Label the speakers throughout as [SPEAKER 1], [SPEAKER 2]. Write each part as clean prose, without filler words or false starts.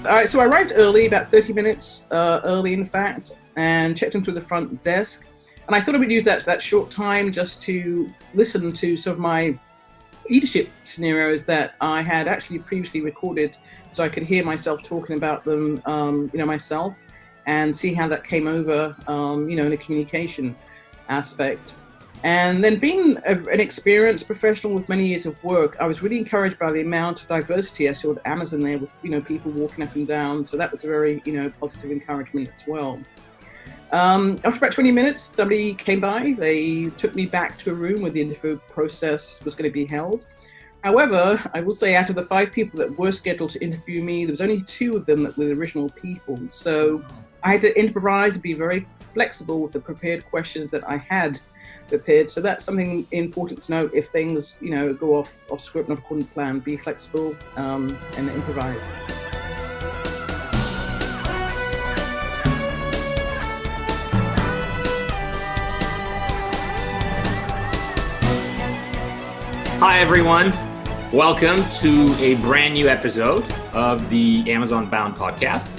[SPEAKER 1] All right, so I arrived early, about 30 minutes early, in fact, and checked into the front desk. And I thought I would use that short time just to listen to some of my leadership scenarios that I had actually previously recorded, so I could hear myself talking about them, myself, and see how that came over, in the communication aspect. And then being an experienced professional with many years of work, I was really encouraged by the amount of diversity I saw at Amazon there with, people walking up and down. So that was a very, positive encouragement as well. After about 20 minutes, somebody came by. They took me back to a room where the interview process was going to be held. However, I will say out of the 5 people that were scheduled to interview me, there was only 2 of them that were the original people. So I had to improvise and be very flexible with the prepared questions that I had prepared. So that's something important to note. If things, go off script, not according to plan, be flexible and improvise.
[SPEAKER 2] Hi, everyone. Welcome to a brand new episode of the Amazon Bound podcast.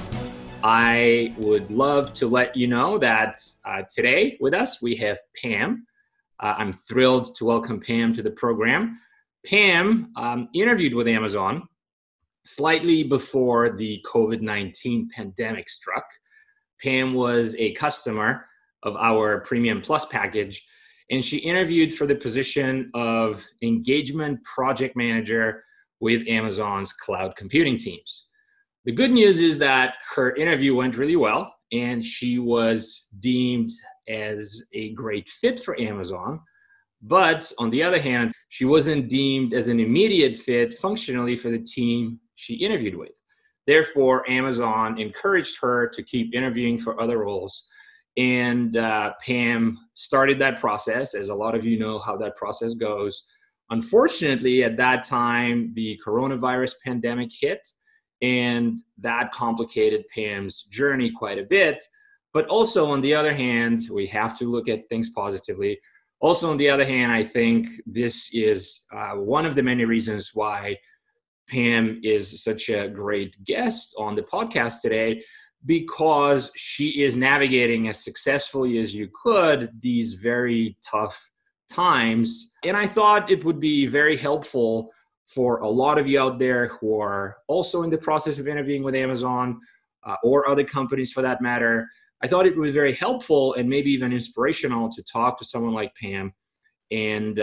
[SPEAKER 2] I would love to let you know that today with us, we have Pam. I'm thrilled to welcome Pam to the program. Pam interviewed with Amazon slightly before the COVID-19 pandemic struck. Pam was a customer of our Premium Plus package, and she interviewed for the position of engagement project manager with Amazon's cloud computing teams. The good news is that her interview went really well, and she was deemed as a great fit for Amazon. But on the other hand, she wasn't deemed as an immediate fit functionally for the team she interviewed with. Therefore, Amazon encouraged her to keep interviewing for other roles. And Pam started that process, as a lot of you know how that process goes. Unfortunately, at that time, the coronavirus pandemic hit, and that complicated Pam's journey quite a bit. But also, on the other hand, we have to look at things positively. Also, on the other hand, I think this is one of the many reasons why Pam is such a great guest on the podcast today, because she is navigating as successfully as you could these very tough times. And I thought it would be very helpful for a lot of you out there who are also in the process of interviewing with Amazon or other companies for that matter. I thought it would be very helpful and maybe even inspirational to talk to someone like Pam and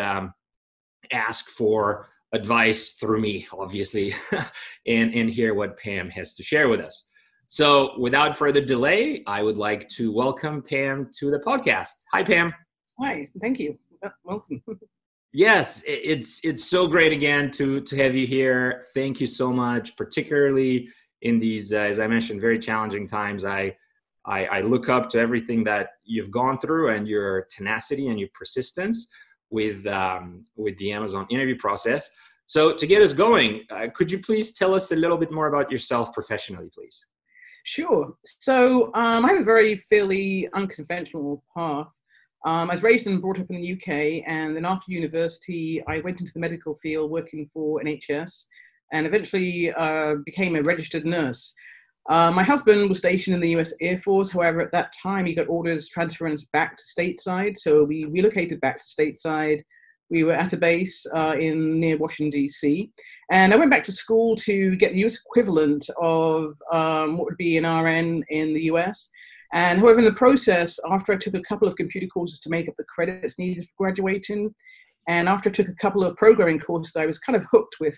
[SPEAKER 2] ask for advice through me, obviously, and hear what Pam has to share with us. So without further delay, I would like to welcome Pam to the podcast. Hi, Pam.
[SPEAKER 1] Hi, thank you. Welcome.
[SPEAKER 2] Yes, it's so great again to have you here. Thank you so much, particularly in these, as I mentioned, very challenging times. I look up to everything that you've gone through and your tenacity and your persistence with the Amazon interview process. So to get us going, could you please tell us a little bit more about yourself professionally, please?
[SPEAKER 1] Sure. So I have a very fairly unconventional path. I was raised and brought up in the UK, and then after university, I went into the medical field working for NHS and eventually became a registered nurse. My husband was stationed in the US Air Force. However, at that time, he got orders transferring us back to stateside. So we relocated back to stateside. We were at a base near Washington, D.C. And I went back to school to get the US equivalent of what would be an RN in the US. And however, in the process, after I took a couple of computer courses to make up the credits needed for graduating, and after I took a couple of programming courses, I was kind of hooked with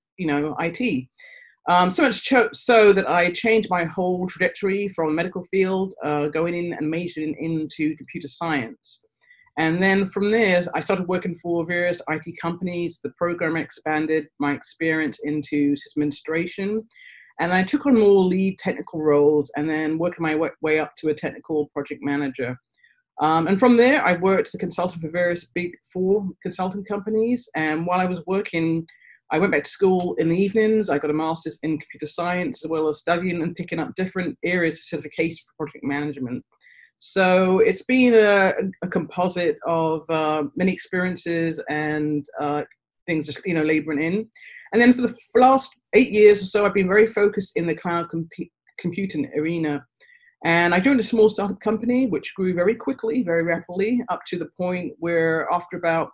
[SPEAKER 1] IT. So much so that I changed my whole trajectory from the medical field, going in and majoring into computer science. And then from there, I started working for various IT companies. The program expanded my experience into system administration. And I took on more lead technical roles and then working my way up to a technical project manager. And from there, I worked as a consultant for various big 4 consulting companies. And while I was working, I went back to school in the evenings. I got a master's in computer science, as well as studying and picking up different areas of certification for project management. So it's been a composite of many experiences and things just, laboring in. And then for the last 8 years or so, I've been very focused in the cloud computing arena. And I joined a small startup company, which grew very quickly, very rapidly, up to the point where after about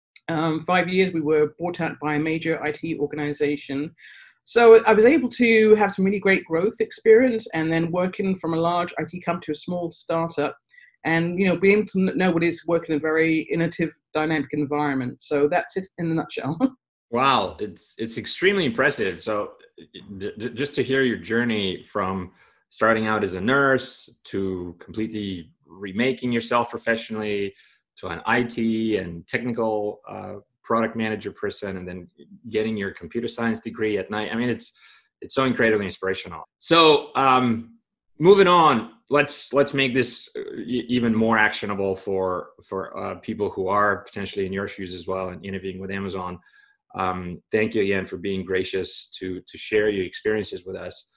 [SPEAKER 1] 5 years, we were bought out by a major IT organization. So I was able to have some really great growth experience, and then working from a large IT company to a small startup, and being able to know what it is to work in a very innovative, dynamic environment. So that's it in a nutshell.
[SPEAKER 2] Wow, it's extremely impressive. So just to hear your journey from starting out as a nurse to completely remaking yourself professionally to an IT and technical product manager person, and then getting your computer science degree at night. I mean, it's so incredibly inspirational. So moving on, let's make this even more actionable for people who are potentially in your shoes as well and interviewing with Amazon. Thank you again for being gracious to share your experiences with us.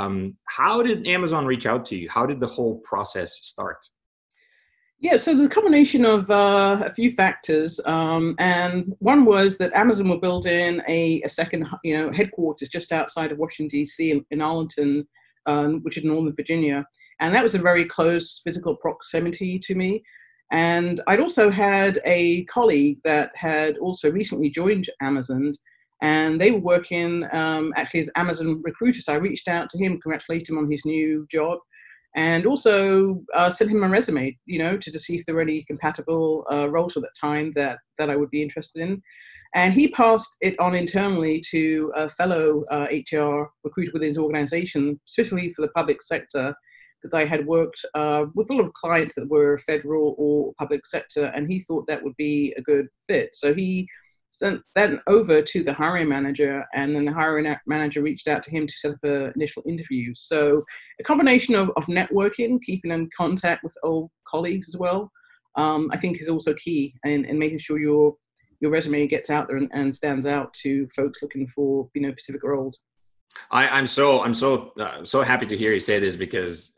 [SPEAKER 2] How did Amazon reach out to you? How did the whole process start?
[SPEAKER 1] Yeah, so there's a combination of a few factors, and one was that Amazon were building a second, headquarters just outside of Washington D.C. in Arlington, which is Northern Virginia, and that was a very close physical proximity to me. And I'd also had a colleague that had also recently joined Amazon, and they were working actually as Amazon recruiters. So I reached out to him, congratulated him on his new job, and also sent him a resume, to see if there were any compatible roles at that time that I would be interested in. And he passed it on internally to a fellow HR recruiter within his organization, specifically for the public sector, because I had worked with a lot of clients that were federal or public sector, and he thought that would be a good fit. So he sent that over to the hiring manager, and then the hiring manager reached out to him to set up an initial interview. So a combination of networking, keeping in contact with old colleagues as well, I think is also key in making sure your resume gets out there and stands out to folks looking for specific roles.
[SPEAKER 2] I'm so happy to hear you say this, because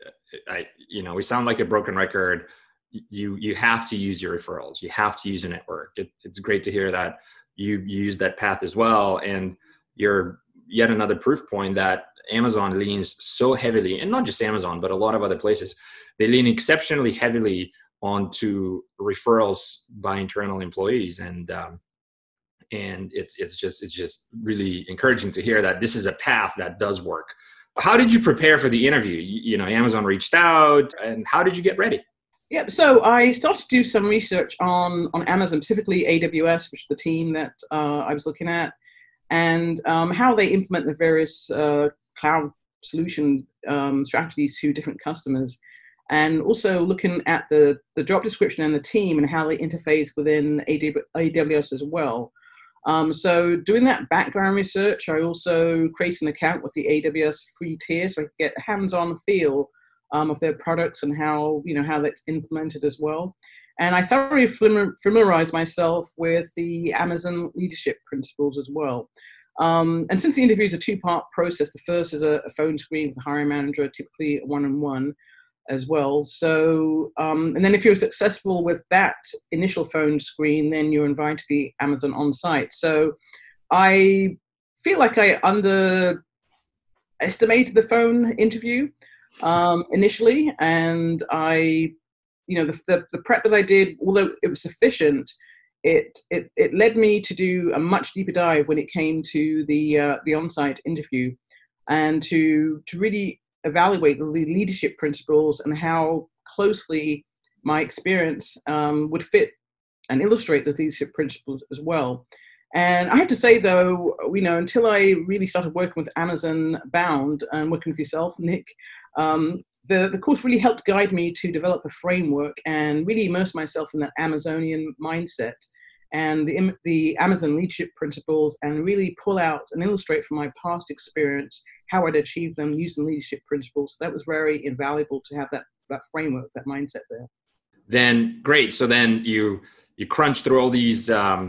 [SPEAKER 2] we sound like a broken record. You have to use your referrals. You have to use your network. It's great to hear that you use that path as well. And you're yet another proof point that Amazon leans so heavily, and not just Amazon, but a lot of other places, they lean exceptionally heavily onto referrals by internal employees. And it's just really encouraging to hear that this is a path that does work. How did you prepare for the interview? Amazon reached out, and how did you get ready?
[SPEAKER 1] Yeah, so I started to do some research on Amazon, specifically AWS, which is the team that I was looking at, and how they implement the various cloud solution strategies to different customers, and also looking at the job description and the team and how they interface within AWS as well. So doing that background research, I also created an account with the AWS free tier so I could get a hands-on feel of their products and how that's implemented as well. And I thoroughly familiarized myself with the Amazon leadership principles as well. And since the interview is a two-part process, the first is a phone screen with the hiring manager, typically a one-on-one as well. So, and then if you're successful with that initial phone screen, then you're invited to the Amazon on-site. So I feel like I underestimated the phone interview initially, and the prep that I did, although it was sufficient, it led me to do a much deeper dive when it came to the on-site interview, and to really evaluate the leadership principles and how closely my experience would fit and illustrate the leadership principles as well. And I have to say, though, until I really started working with Amazon Bound and working with yourself, Nick, the course really helped guide me to develop a framework and really immerse myself in that Amazonian mindset and the Amazon leadership principles, and really pull out and illustrate from my past experience how I'd achieved them using leadership principles. So that was very invaluable to have that framework, that mindset there. Then
[SPEAKER 2] great. So then you crunch through all these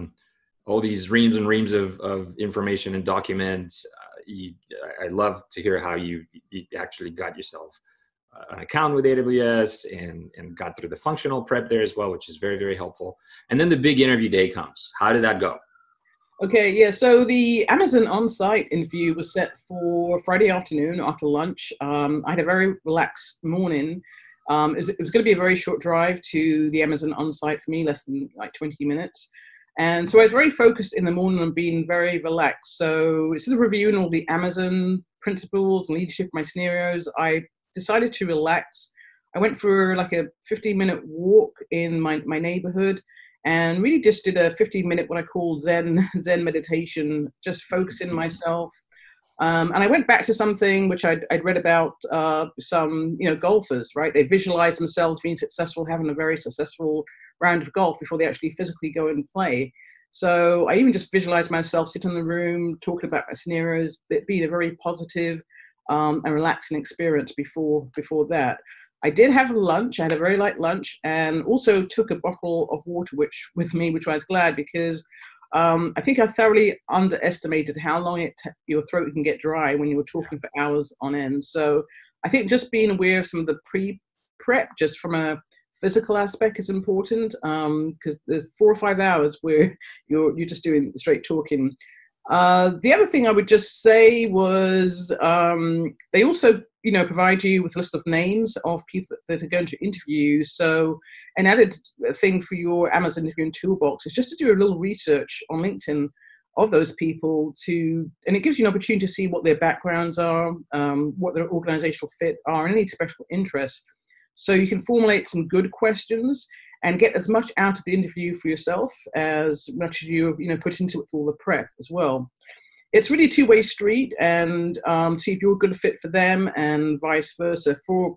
[SPEAKER 2] reams and reams of information and documents. I love to hear how you actually got yourself an account with AWS and got through the functional prep there as well, which is very, very helpful. And then the big interview day comes. How did that go?
[SPEAKER 1] Okay, yeah. So the Amazon on-site interview was set for Friday afternoon after lunch. I had a very relaxed morning. It was going to be a very short drive to the Amazon on-site for me, less than like 20 minutes. And so I was very focused in the morning on being very relaxed. So instead of reviewing all the Amazon principles and leadership, my scenarios, I decided to relax. I went for like a 15-minute walk in my neighborhood and really just did a 15-minute what I call Zen meditation, just focusing myself. And I went back to something which I'd read about some golfers, right? They visualize themselves being successful, having a very successful round of golf before they actually physically go and play. So I even just visualized myself sitting in the room, talking about my scenarios, it being a very positive and relaxing experience before that. I did have lunch. I had a very light lunch, and also took a bottle of water with me, which I was glad, because I think I thoroughly underestimated how long your throat can get dry when you're talking for hours on end. So I think just being aware of some of the pre-prep, just from a physical aspect, is important, because there's 4 or 5 hours where you're just doing straight talking. The other thing I would just say was they also, provide you with a list of names of people that are going to interview. So an added thing for your Amazon interviewing toolbox is just to do a little research on LinkedIn of those people and it gives you an opportunity to see what their backgrounds are, what their organizational fit are, and any special interests. So you can formulate some good questions and get as much out of the interview for yourself as much as you put into it for all the prep as well. It's really a two-way street, and see if you're a good fit for them and vice versa. For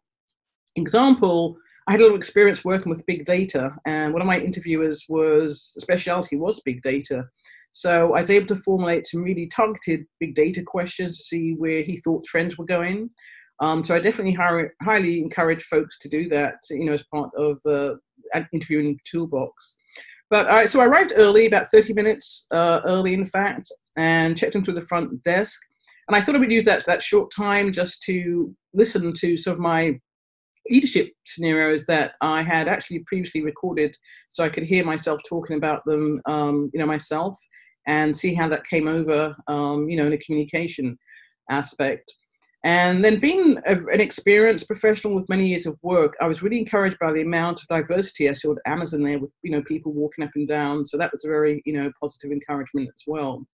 [SPEAKER 1] example, I had a little experience working with big data, and one of my interviewers specialty was big data. So I was able to formulate some really targeted big data questions to see where he thought trends were going. So I definitely highly encourage folks to do that, as part of an interviewing toolbox. But so I arrived early, about 30 minutes early, in fact, and checked into the front desk. And I thought I would use that short time just to listen to some of my leadership scenarios that I had actually previously recorded, so I could hear myself talking about them, myself, and see how that came over, in a communication aspect. And then, being an experienced professional with many years of work, I was really encouraged by the amount of diversity I saw at Amazon there, with people walking up and down. So that was a very positive encouragement as well.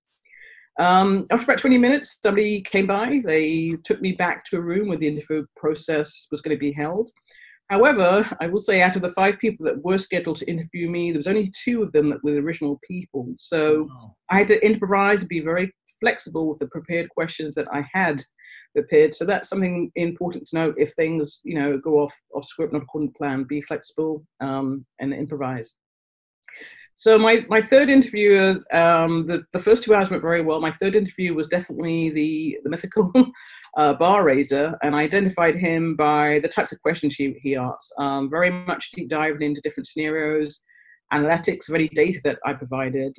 [SPEAKER 1] After about 20 minutes, somebody came by. They took me back to a room where the interview process was going to be held. However, I will say, out of the 5 people that were scheduled to interview me, there was only 2 of them that were the original people. So I had to improvise and be very flexible with the prepared questions that I had prepared. So that's something important to note. If things, go off script, not according to plan, be flexible and improvise. So my third interview, the first 2 hours went very well. My third interview was definitely the mythical bar raiser, and I identified him by the types of questions he asked. Very much deep diving into different scenarios, analytics of any data that I provided,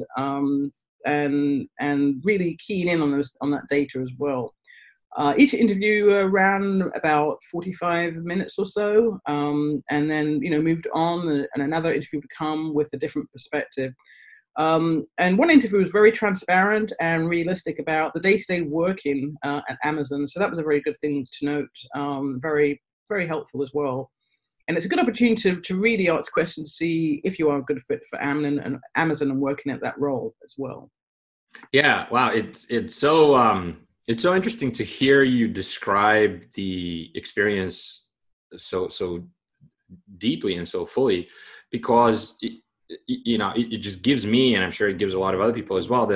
[SPEAKER 1] and really keying in on that data as well. Each interview ran about 45 minutes or so, and then moved on, and another interview would come with a different perspective. And one interview was very transparent and realistic about the day-to-day working at Amazon. So that was a very good thing to note. Very, very helpful as well. And it's a good opportunity to really ask questions to see if you are a good fit for Amazon and working at that role as well.
[SPEAKER 2] Yeah, wow, it's so interesting to hear you describe the experience so deeply and so fully, because it just gives me, and I'm sure it gives a lot of other people as well,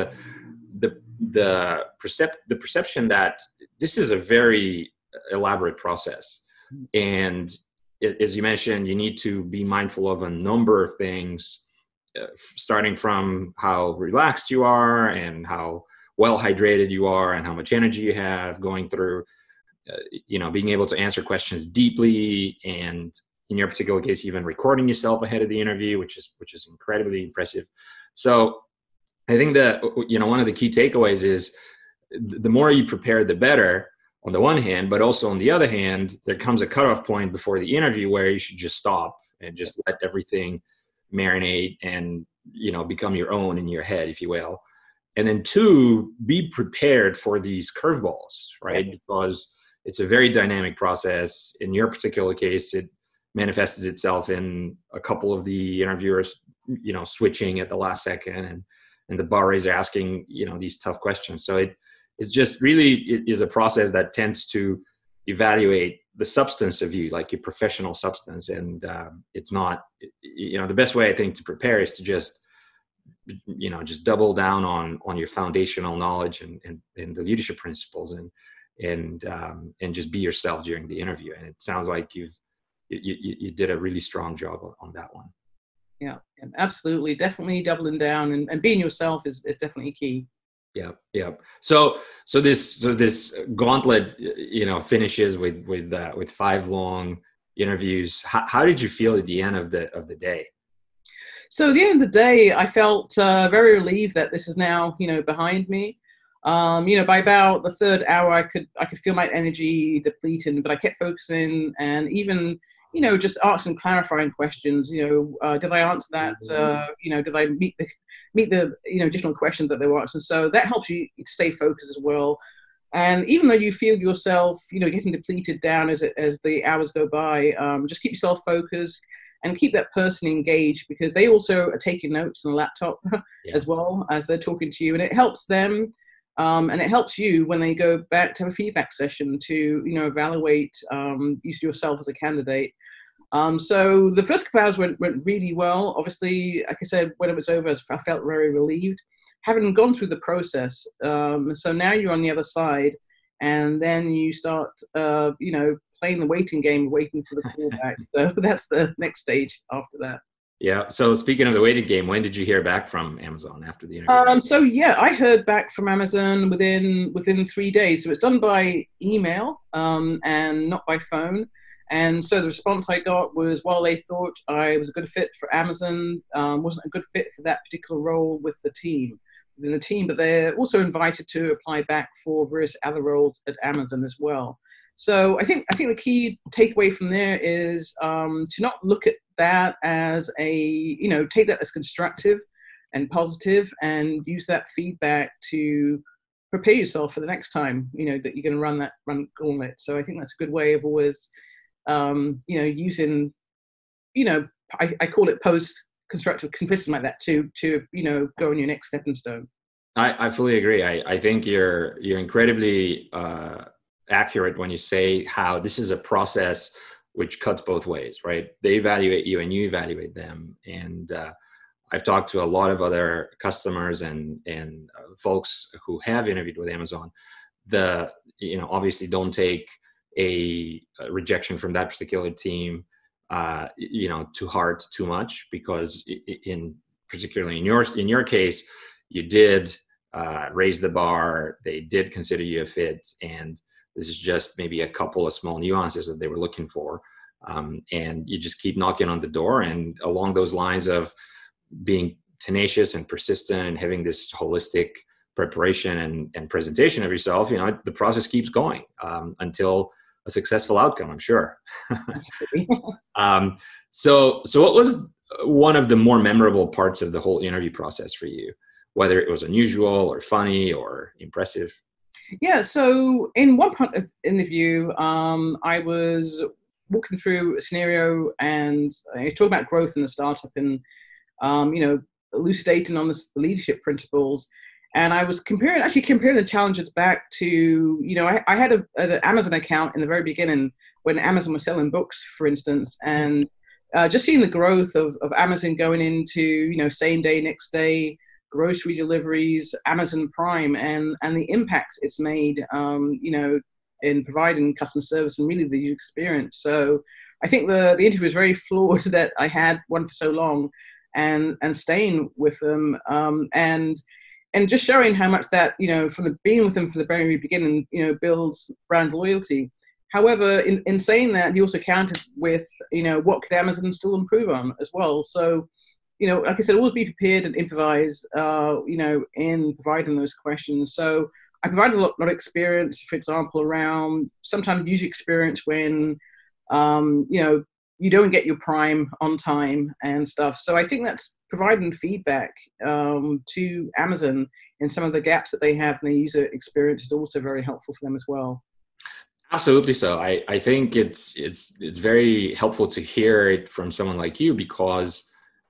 [SPEAKER 2] the perception that this is a very elaborate process. And as you mentioned, you need to be mindful of a number of things, starting from how relaxed you are and how well hydrated you are and how much energy you have, going through, being able to answer questions deeply, and in your particular case, even recording yourself ahead of the interview, which is incredibly impressive. So I think that, one of the key takeaways is the more you prepare, the better, on the one hand, but also on the other hand, there comes a cutoff point before the interview where you should just stop and just let everything marinate and, become your own in your head, if you will. And then two, be prepared for these curveballs, right? Because it's a very dynamic process. In your particular case, it manifests itself in a couple of the interviewers, switching at the last second, and the bar raiser asking, these tough questions. So it's just really, it is a process that tends to evaluate the substance of you, like your professional substance. And it's not, the best way I think to prepare is to just double down on your foundational knowledge and the leadership principles, and just be yourself during the interview. And it sounds like you did a really strong job on that one.
[SPEAKER 1] Yeah, absolutely. Definitely doubling down and being yourself is definitely key.
[SPEAKER 2] Yeah. So this gauntlet, finishes with 5 long interviews. How did you feel at the end of the day?
[SPEAKER 1] So at the end of the day, I felt very relieved that this is now, behind me. By about the third hour, I could feel my energy depleting, but I kept focusing, and even, just asking clarifying questions. Did I answer that? Did I meet the additional questions that they were asking? So that helps you stay focused as well. And even though you feel yourself, getting depleted down as the hours go by, just keep yourself focused and keep that person engaged, because they also are taking notes on the laptop as well as they're talking to you, and it helps them. And it helps you when they go back to have a feedback session to, evaluate yourself as a candidate. So the first couple hours went really well. Obviously, like I said, when it was over, I felt very relieved, having gone through the process. So now you're on the other side, and then you start, playing the waiting game, waiting for the callback. So that's the next stage after that.
[SPEAKER 2] Yeah. So speaking of the waiting game, when did you hear back from Amazon after the interview?
[SPEAKER 1] So yeah, I heard back from Amazon within 3 days. So it's done by email and not by phone. And so the response I got was, well, they thought I was a good fit for Amazon, wasn't a good fit for that particular role within the team, but they're also invited to apply back for various other roles at Amazon as well. So I think the key takeaway from there is to not look at that as take that as constructive and positive, and use that feedback to prepare yourself for the next time, that you're going to run gauntlet. So I think that's a good way of always, using, I call it post-constructive criticism like that to go on your next stepping stone.
[SPEAKER 2] I fully agree. I think you're incredibly accurate when you say how this is a process which cuts both ways, right? They evaluate you and you evaluate them. And I've talked to a lot of other customers and folks who have interviewed with Amazon. Obviously don't take a rejection from that particular team, to heart too much, because particularly in your case, you did raise the bar. They did consider you a fit, and this is just maybe a couple of small nuances that they were looking for. And you just keep knocking on the door, and along those lines of being tenacious and persistent and having this holistic preparation and presentation of yourself, the process keeps going until a successful outcome, I'm sure. So what was one of the more memorable parts of the whole interview process for you, whether it was unusual or funny or impressive?
[SPEAKER 1] Yeah, so in one part of the interview, I was walking through a scenario, and I talk about growth in the startup and, elucidating on the leadership principles. And I was comparing the challenges back to, I had an Amazon account in the very beginning when Amazon was selling books, for instance, and just seeing the growth of Amazon going into, same day, next day, grocery deliveries, Amazon Prime, and the impacts it's made, in providing customer service and really the user experience. So I think the interview was very flawed that I had one for so long, and staying with them, and just showing how much that, from being with them from the very beginning, builds brand loyalty. However, in saying that, he also countered with, what could Amazon still improve on as well. So, like I said, always be prepared and improvise, in providing those questions. So I provided a lot of experience, for example, around sometimes user experience when, you don't get your Prime on time and stuff. So I think that's providing feedback to Amazon in some of the gaps that they have in the user experience is also very helpful for them as well.
[SPEAKER 2] Absolutely. So I think it's very helpful to hear it from someone like you, because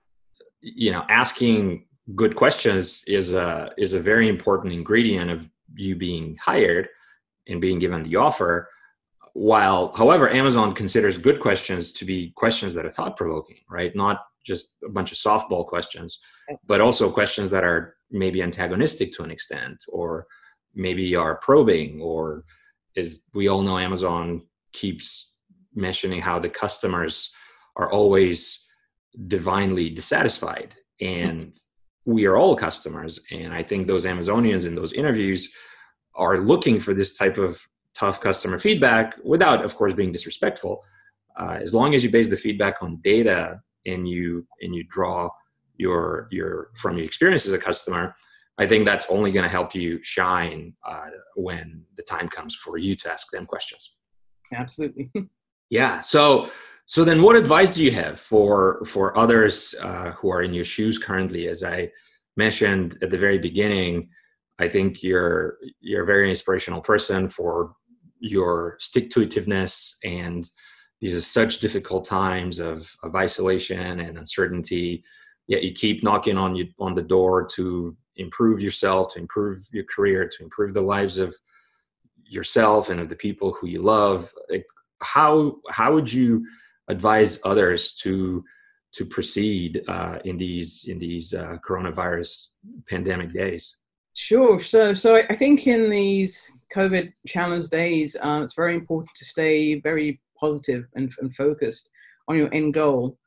[SPEAKER 2] asking good questions is a very important ingredient of you being hired and being given the offer. However, Amazon considers good questions to be questions that are thought-provoking, right? Not just a bunch of softball questions, but also questions that are maybe antagonistic to an extent, or maybe are probing, or, as we all know, Amazon keeps mentioning how the customers are always divinely dissatisfied, and we are all customers. And I think those Amazonians in those interviews are looking for this type of tough customer feedback without, of course, being disrespectful. As long as you base the feedback on data and you draw your from your experience as a customer, I think that's only going to help you shine when the time comes for you to ask them questions.
[SPEAKER 1] Absolutely.
[SPEAKER 2] Yeah. So then, what advice do you have for others who are in your shoes currently? As I mentioned at the very beginning, I think you're a very inspirational person for your stick-to-itiveness, and these are such difficult times of isolation and uncertainty, yet you keep knocking on the door to improve yourself, to improve your career, to improve the lives of yourself and of the people who you love. Like, how would you advise others to proceed in these coronavirus pandemic days?
[SPEAKER 1] Sure. So I think in these COVID challenge days, it's very important to stay very positive and focused on your end goal,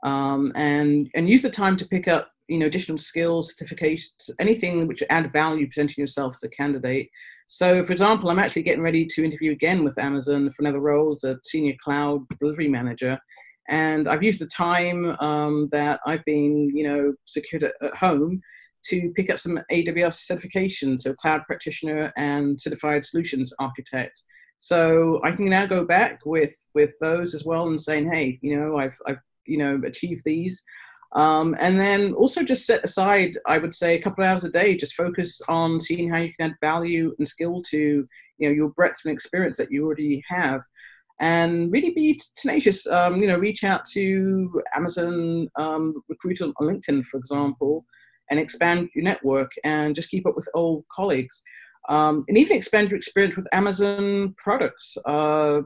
[SPEAKER 1] and use the time to pick up additional skills, certifications, anything which add value, presenting yourself as a candidate. So, for example, I'm actually getting ready to interview again with Amazon for another role as a senior cloud delivery manager. And I've used the time that I've been, secured at home to pick up some AWS certifications, so cloud practitioner and certified solutions architect. So I can now go back with those as well and saying, hey, I've achieved these. And then also just set aside, I would say, a couple of hours a day, just focus on seeing how you can add value and skill to, your breadth and experience that you already have. And really be tenacious, reach out to Amazon recruiter on LinkedIn, for example, and expand your network and just keep up with old colleagues. And even expand your experience with Amazon products. I've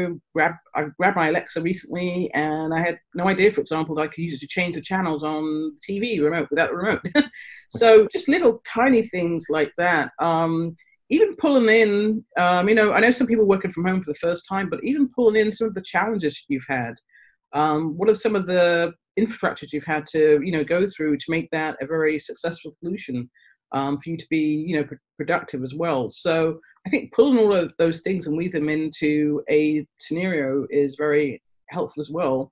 [SPEAKER 1] grabbed my Alexa recently, and I had no idea, for example, that I could use it to change the channels on the TV remote without the remote. So just little tiny things like that. Even pulling in, I know some people working from home for the first time, but even pulling in some of the challenges you've had. What are some of the infrastructures you've had to, go through to make that a very successful solution for you to be, productive as well? So I think pulling all of those things and weave them into a scenario is very helpful as well.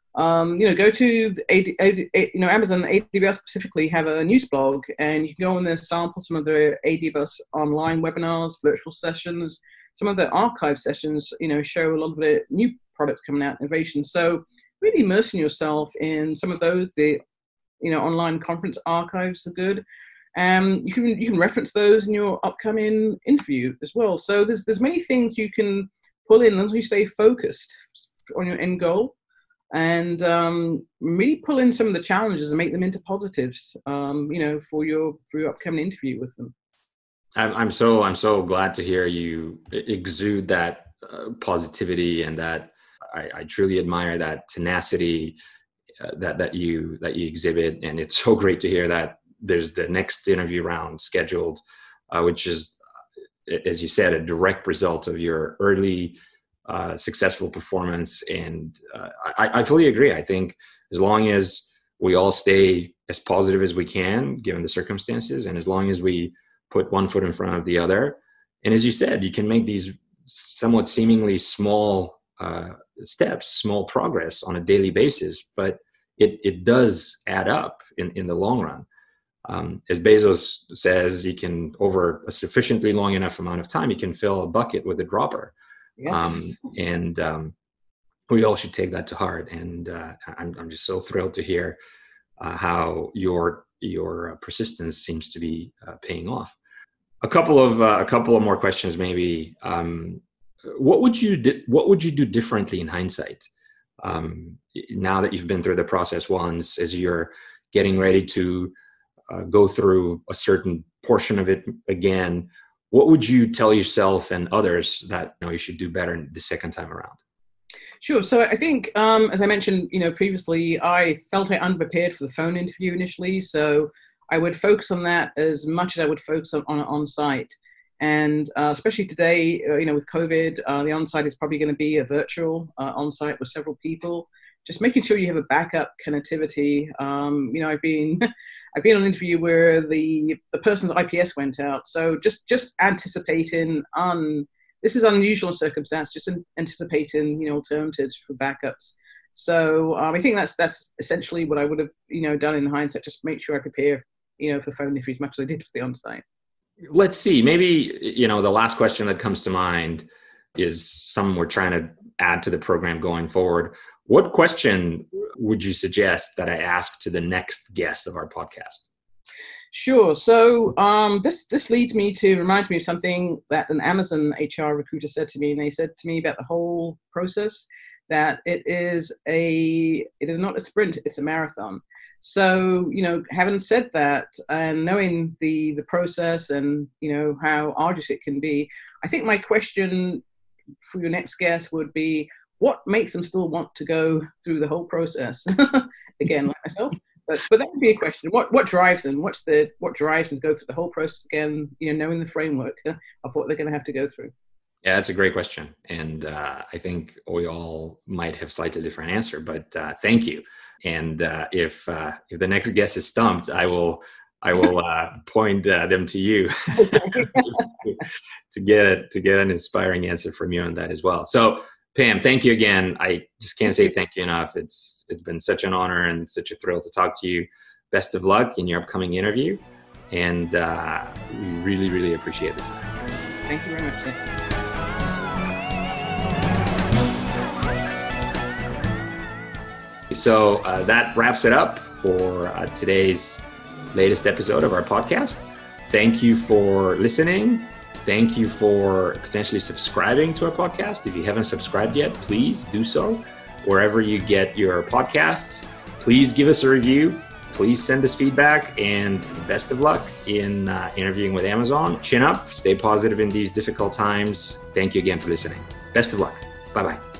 [SPEAKER 1] Go to Amazon, AWS specifically have a news blog, and you can go on there, sample some of the AWS online webinars, virtual sessions, some of the archive sessions, show a lot of the new products coming out, innovation. So really immersing yourself in some of those, the online conference archives are good. You can reference those in your upcoming interview as well. So there's many things you can pull in as long as you stay focused on your end goal, and really pull in some of the challenges and make them into positives, for your upcoming interview with them.
[SPEAKER 2] I'm so glad to hear you exude that positivity, and that I truly admire that tenacity that you exhibit. And it's so great to hear that there's the next interview round scheduled, which is, as you said, a direct result of your early successful performance. And I fully agree. I think as long as we all stay as positive as we can, given the circumstances, and as long as we put one foot in front of the other, and as you said, you can make these somewhat seemingly small steps, small progress on a daily basis, but it does add up in the long run. As Bezos says, you can, over a sufficiently long enough amount of time, you can fill a bucket with a dropper. Yes. We all should take that to heart. And I'm just so thrilled to hear how your persistence seems to be paying off. A couple of more questions, maybe. What would you do differently in hindsight? Now that you've been through the process once, as you're getting ready to go through a certain portion of it again, what would you tell yourself and others that you should do better the second time around?
[SPEAKER 1] Sure. So I think, as I mentioned, previously, I felt I underprepared for the phone interview initially. So I would focus on that as much as I would focus on site. And especially today, with COVID, the on-site is probably going to be a virtual on-site with several people. Just making sure you have a backup connectivity. I've been on an interview where the person's IPS went out. So just anticipating this is unusual circumstance, just anticipating, alternatives for backups. So I think that's essentially what I would have, done in hindsight, just make sure I prepare, for the phone interview as much as I did for the on-site.
[SPEAKER 2] Let's see, maybe, the last question that comes to mind is something we're trying to add to the program going forward. What question would you suggest that I ask to the next guest of our podcast?
[SPEAKER 1] Sure. So this leads me to remind me of something that an Amazon HR recruiter said to me. And they said to me about the whole process that it is not a sprint, it's a marathon. So, having said that and knowing the process and, how arduous it can be, I think my question for your next guest would be, what makes them still want to go through the whole process? Again, like myself. But that would be a question. What drives them? What drives them to go through the whole process again? Knowing the framework of what they're going to have to go through.
[SPEAKER 2] Yeah, that's a great question, and I think we all might have slightly different answer. But thank you. And if the next guest is stumped, I will point them to you to get an inspiring answer from you on that as well. So, Pam, thank you again. I just can't say thank you enough. It's been such an honor and such a thrill to talk to you. Best of luck in your upcoming interview. And we really, really appreciate the time.
[SPEAKER 1] Thank you very much, sir.
[SPEAKER 2] So that wraps it up for today's latest episode of our podcast. Thank you for listening. Thank you for potentially subscribing to our podcast. If you haven't subscribed yet, please do so. Wherever you get your podcasts, please give us a review. Please send us feedback, and best of luck in interviewing with Amazon. Chin up, stay positive in these difficult times. Thank you again for listening. Best of luck. Bye-bye.